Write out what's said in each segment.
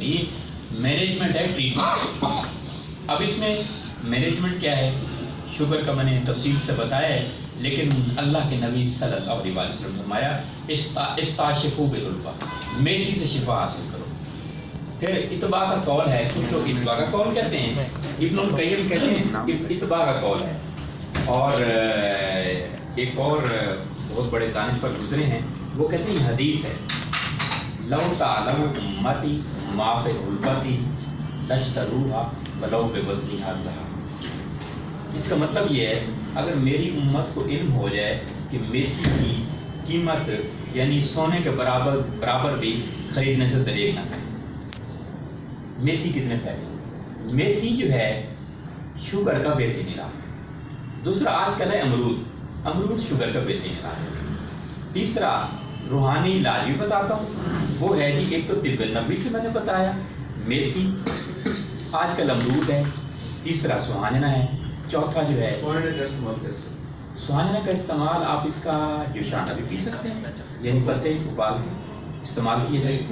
نہیں, مینجمنٹ ہے ٹریٹمنٹ. اب اس میں مینجمنٹ کیا ہے؟ شوگر کا میں نے تفصیل سے بتایا ہے, لیکن اللہ کے نبی صلی اللہ علیہ وسلم نے فرمایا استاشفوا بالعلبہ, میتھی سے شفا حاصل کرو. پھر اتباع کا قول ہے, کچھ لوگ اتباع کا قول کہتے ہیں, ابن القیم کہتے ہیں اتباع کا قول ہے. اور ایک اور بہت بڑے دانش پر گزرے ہیں, وہ کہتے ہیں حدیث ہے, لو تعلم امتی ما فی علبتی لاشتروها ولو بوزنها الذهب. اس کا مطلب یہ ہے, اگر میری امت کو علم ہو جائے کہ میتھی کی قیمت یعنی سونے کے برابر بھی خریدنے سے دریغ نہ کرے. میتھی کتنے فائدے؟ میتھی جو ہے شوگر کا بہترین علاج. دوسرا آج کل ہے امرود شوگر کا بہترین علاج ہے. تیسرا روحانی علاج بھی بتاتا ہوں, وہ ہے جی ایک تو طب نبوی سے میں نے بتایا میتھی, آج کل امرود ہے, تیسرا سہانجنا ہے, چوتھا جو ہے سہانجنا کا استعمال آپ اس کا جوشانہ بھی پی سکتے ہیں, یعنی پتے ابال کے استعمال کیے جائے.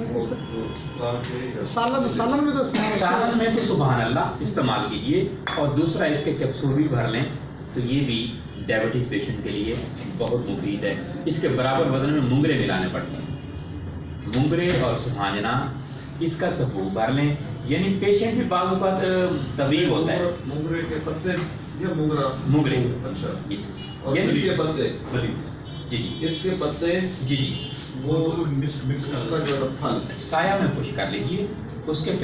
سالن میں تو سبحان اللہ استعمال کیجیے. اور دوسرا اس کے کیپسول بھی بھر لیں تو یہ بھی ڈائبٹیز پیشنٹ کے لیے بہت مفید ہے. اس کے برابر وزن میں مونگرے ملانے پڑتے ہیں, مونگرے اور سہانجنا اس کا سبوت بھر لیں. یعنی پیشنٹ بھی بعض اوقات طبیب ہوتا ہے. مونگرے کے پتے یا مونگرے, اچھا, اور یعنی اس کے پتے جی جی اس کے پتے جی جی وہ اس کا جو پھل سایہ میں خشک کر لیجیے, اس کے